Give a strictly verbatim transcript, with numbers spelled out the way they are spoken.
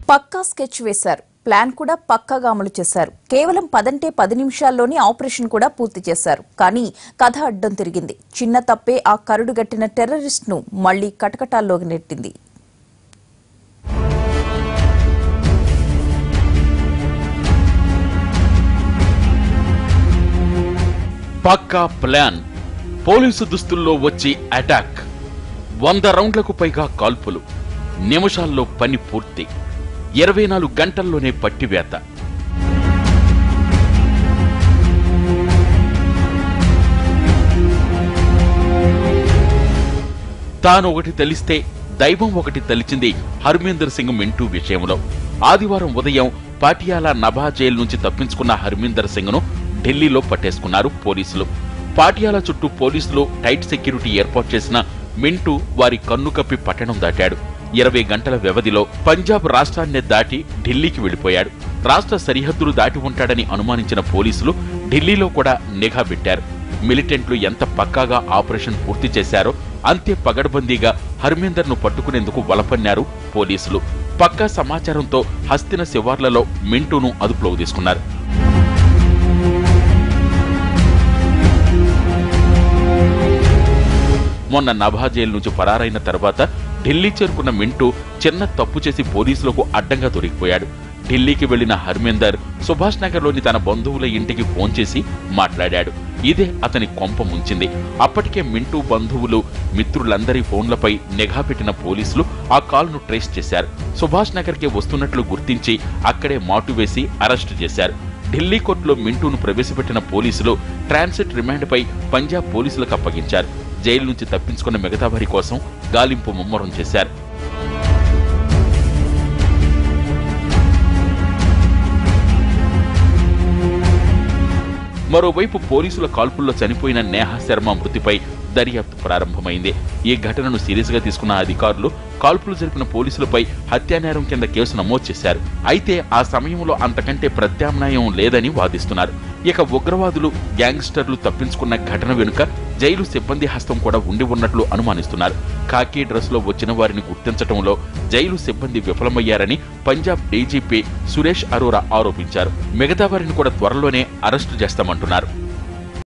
పక్కా sketch వేశారు. Plan కూడా పక్కాగా అమలు చేశారు. కేవలం పదంటే పది నిమిషాల్లోనే ఆపరేషన్ కూడా పూర్తి చేశారు. కానీ కథ అడ్డం తిరిగింది. చిన్న తప్పే ఆ కరుడుగట్టిన టెర్రరిస్ట్ ను మళ్లీ కటకటాల్లోకి నెట్టింది. పక్కా ప్లాన్, పోలీసు దుస్తుల్లో వచ్చి అటాక్, వంద రౌండ్లకు పైగా కాల్పులు, నిమిషాల్లో పని పూర్తి, ఇరవై నాలుగు గంటల్లోనే పట్టివేత. తాను ఒకటి తెలిస్తే దైవం ఒకటి తలిచింది హర్మీందర్ సింగ్ మింటూ విషయంలో. ఆదివారం ఉదయం పాటియాలా నభా జైలు నుంచి తప్పించుకున్న హర్మీందర్ సింగ్ ను ఢిల్లీలో పట్టేసుకున్నారు పోలీసులు. పాటియాలా చుట్టూ పోలీసులు టైట్ సెక్యూరిటీ ఏర్పాటు చేసిన మింటూ వారి కన్ను కప్పి పట్టణం దాటాడు. ఇరవై గంటల వ్యవధిలో పంజాబ్ రాష్ట్రాన్నే దాటి ఢిల్లీకి వెళ్లిపోయాడు. రాష్ట్ర సరిహద్దులు దాటి ఉంటాడని అనుమానించిన పోలీసులు ఢిల్లీలో కూడా నిఘా పెట్టారు. మిలిటెంట్లు ఎంత పక్కాగా ఆపరేషన్ పూర్తి చేశారో అంతే పగడ్బందీగా హర్మీందర్ ను పట్టుకునేందుకు వలపన్నారు పోలీసులు. పక్కా సమాచారంతో హస్తిన శివార్లలో మింటూను అదుపులోకి తీసుకున్నారు. మొన్న నభా జైలు నుంచి పరారైన తర్వాత ఢిల్లీ చేరుకున్న మింటూ చిన్న తప్పు చేసి పోలీసులకు అడ్డంగా దొరికిపోయాడు. ఢిల్లీకి వెళ్లిన హర్మీందర్ సుభాష్ నగర్ లోని తన బంధువుల ఇంటికి ఫోన్ చేసి మాట్లాడాడు. ఇదే అతని కొంప ముంచింది. అప్పటికే మింటూ బంధువులు మిత్రులందరి ఫోన్లపై నిఘా పెట్టిన పోలీసులు ఆ కాల్ను ట్రేస్ చేశారు. సుభాష్ నగర్ కి వస్తున్నట్లు గుర్తించి అక్కడే మాటు వేసి అరెస్టు చేశారు. ఢిల్లీ కోర్టులో మింటూను ప్రవేశపెట్టిన పోలీసులు ట్రాన్సిట్ రిమాండ్ పై పంజాబ్ పోలీసులకు అప్పగించారు. జైలు నుంచి తప్పించుకున్న మిగతా వారి కోసం గాలింపు ముమ్మరం చేశారు. మరోవైపు పోలీసుల కాల్పుల్లో చనిపోయిన నేహా శర్మ మృతిపై దర్యాప్తు ప్రారంభమైంది. ఈ ఘటనను సీరియస్ గా తీసుకున్న అధికారులు కాల్పులు జరిపిన పోలీసులపై హత్యానేరం కింద కేసు నమోదు చేశారు. అయితే ఆ సమయంలో అంతకంటే ప్రత్యామ్నాయం లేదని వాదిస్తున్నారు. ఇక ఉగ్రవాదులు గ్యాంగ్స్టర్లు తప్పించుకున్న ఘటన వెనుక జైలు సిబ్బంది హస్తం కూడా ఉండి ఉన్నట్లు అనుమానిస్తున్నారు. ఖాకీ డ్రెస్ లో వచ్చిన వారిని గుర్తించడంలో జైలు సిబ్బంది విఫలమయ్యారని పంజాబ్ డీజీపీ సురేష్ అరోరా ఆరోపించారు. మిగతా వారిని కూడా త్వరలోనే అరెస్టు చేస్తామంటున్నారు.